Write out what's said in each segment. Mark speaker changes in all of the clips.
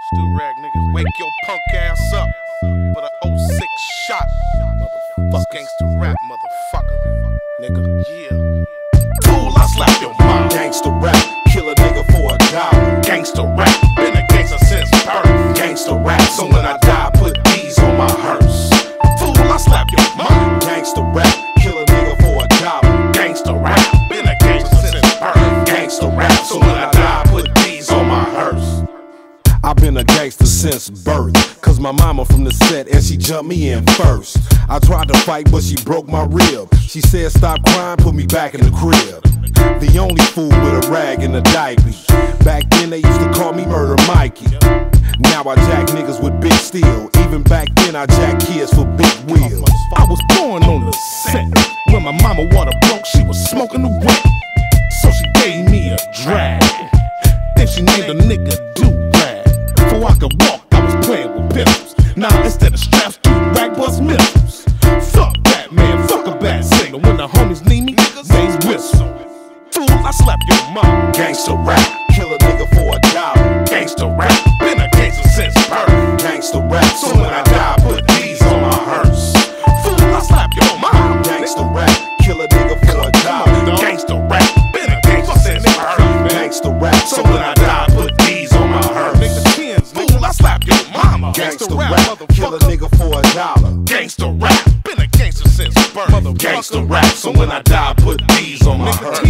Speaker 1: Do-rag nigga, wake your punk ass up for the 06 shot. Motherfucker, gangsta rap, motherfucker. Nigga, yeah. Fool, I slap your mom.
Speaker 2: Gangsta rap, kill a nigga for $1.
Speaker 1: Gangsta rap, been a gangsta since birth.
Speaker 2: Gangsta rap, so when I die, put these on my hearse.
Speaker 1: Fool, I slap your mom.
Speaker 2: Gangsta rap, kill a nigga for $1.
Speaker 1: Gangsta rap, been a gangsta since birth.
Speaker 2: Gangsta rap, so when I die, put these on my hearse. I've been a gangster since birth, cause my mama from the set and she jumped me in first. I tried to fight but she broke my rib. She said stop crying, put me back in the crib. The only fool with a rag and a diaper. Back then they used to call me Murder Mikey. Now I jack niggas with big steel. Even back then I jack kids for big wheels.
Speaker 1: I was born on the set. When my mama water broke, she was smoking the wet. So she gave me a drag. Then she named a nigga Do-Rag. Before I could walk, I was playing with pistols. Now instead of straps, Do-Rag bust missiles. Fuck that, man, fuck a bad signal. When the homies need me, they whistle. Fool, I slap your mom.
Speaker 2: Gangsta rap, kill a nigga for $1.
Speaker 1: Gangsta rap, been a gangsta since birth.
Speaker 2: Gangsta rap, so when I die, put these on my hearse.
Speaker 1: Fool, I slap your mom.
Speaker 2: Gangsta rap, kill a nigga for $1.
Speaker 1: Gangsta rap, been a gangsta since birth.
Speaker 2: Gangsta rap, so when I die, put these on my hearse.
Speaker 1: Fool, I slap your mama.
Speaker 2: Gangsta rap, kill a nigga for $1.
Speaker 1: Gangsta rap, been a gangsta since birth.
Speaker 2: Gangsta rap, so when I die, put these on my hearse.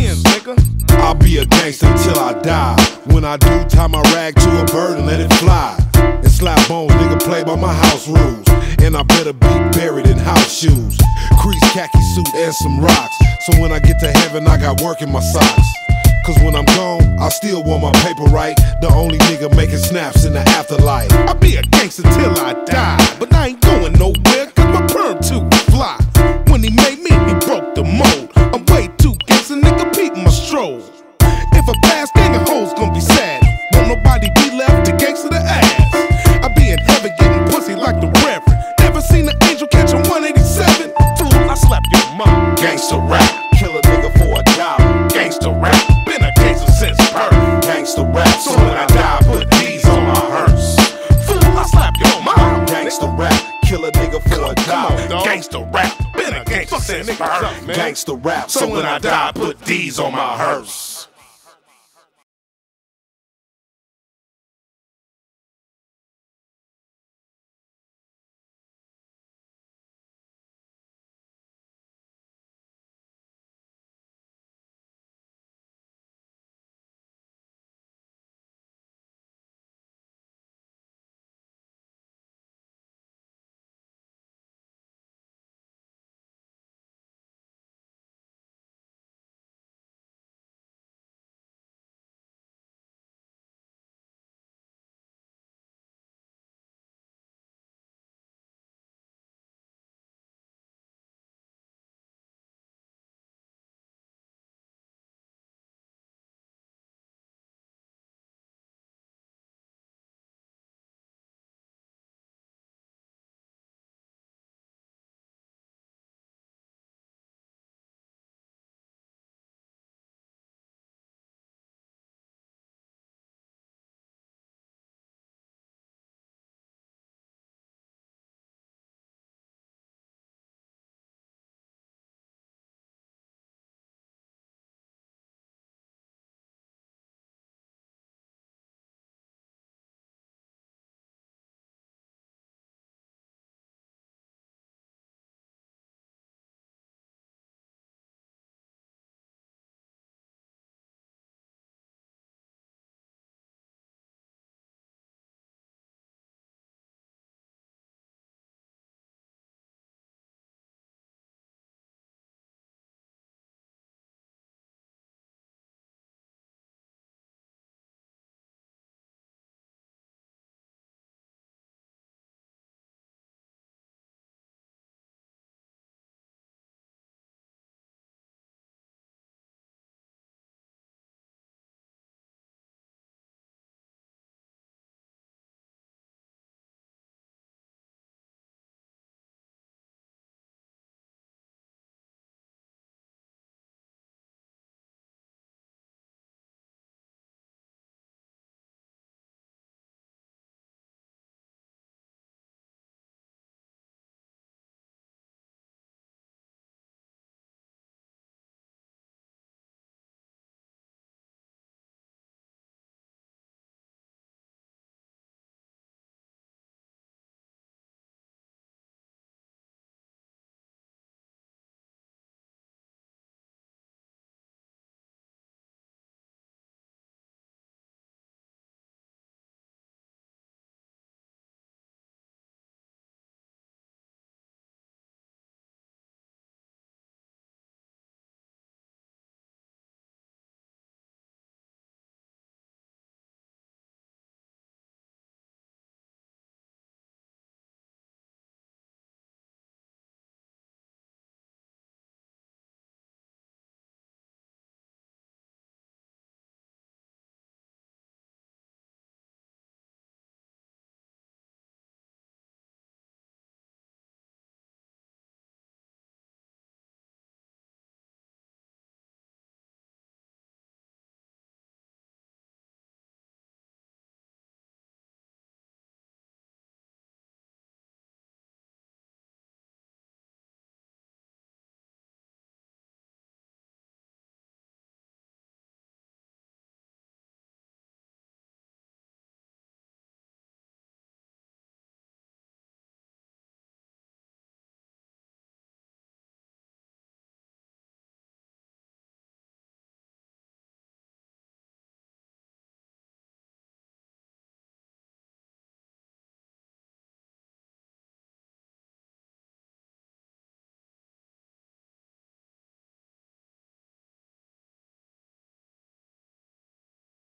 Speaker 2: I'll be a gangster till I die. When I do, tie my rag to a bird and let it fly. And slap bones, nigga, play by my house rules. And I better be buried in house shoes, crease khaki suit and some rocks. So when I get to heaven, I got work in my socks. Cause when I'm gone, I still want my paper right. The only nigga making snaps in the afterlife.
Speaker 1: I'll be a gangster till I die, but I ain't going nowhere cause my perm too fly. When he made me, he broke the mold. I'm way too gangster, nigga, peep my stroll. If a past gang of hoes gon' be sad, won't nobody be left to gangster the ass. I be in heaven getting pussy like the reverend. Never seen an angel catch a 187. Fool, I slap your mom.
Speaker 2: Gangsta rap, kill a nigga for $1.
Speaker 1: Gangsta rap, been a gangster since birth.
Speaker 2: Gangsta rap, so when I die, put these on my hearse.
Speaker 1: Fool, I slap your mom.
Speaker 2: Gangsta rap, kill a nigga for $1.
Speaker 1: Gangsta rap, been a gangster since birth.
Speaker 2: Gangsta rap, so when I die, put these on my hearse.